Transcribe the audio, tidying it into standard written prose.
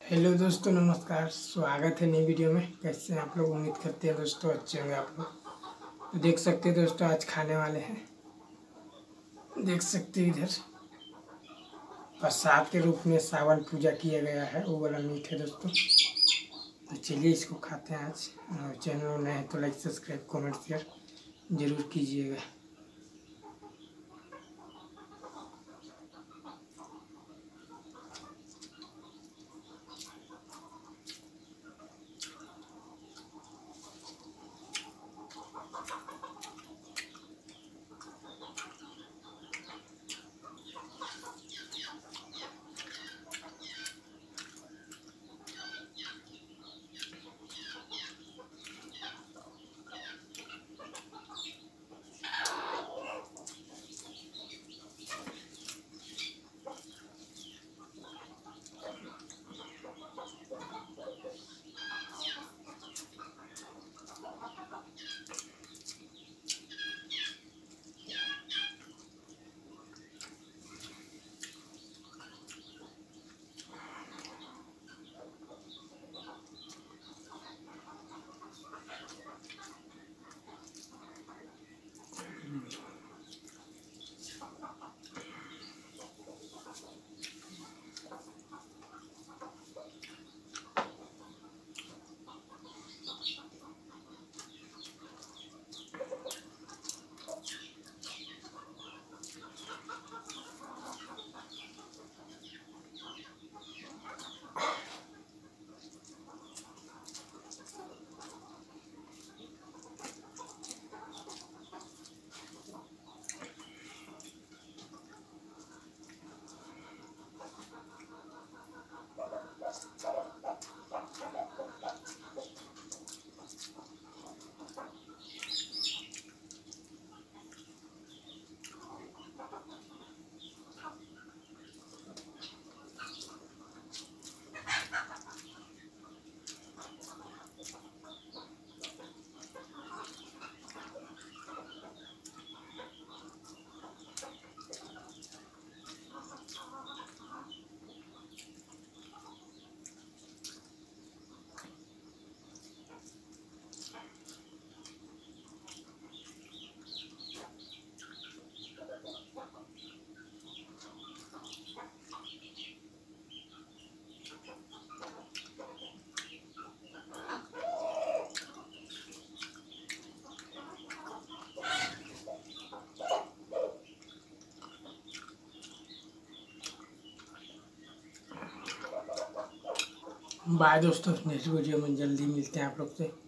Hello दोस्तों, नमस्कार। स्वागत है नई वीडियो में। कैसे हैं आप लोग? उम्मीद करते हैं दोस्तों अच्छे होंगे आप लोग। तो देख सकते हैं दोस्तों, आज खाने वाले हैं। देख सकते हैं इधर प्रसाद के रूप में सावन पूजा किया गया है, वो वाला मीट है दोस्तों। तो चलिए इसको खाते हैं आज। चैनल नए हैं तो लाइक सब्सक्राइब कमेंट शेयर जरूर कीजिएगा। बाय दोस्तों, नेक्स्ट वीडियो में जल्दी मिलते हैं आप लोग से।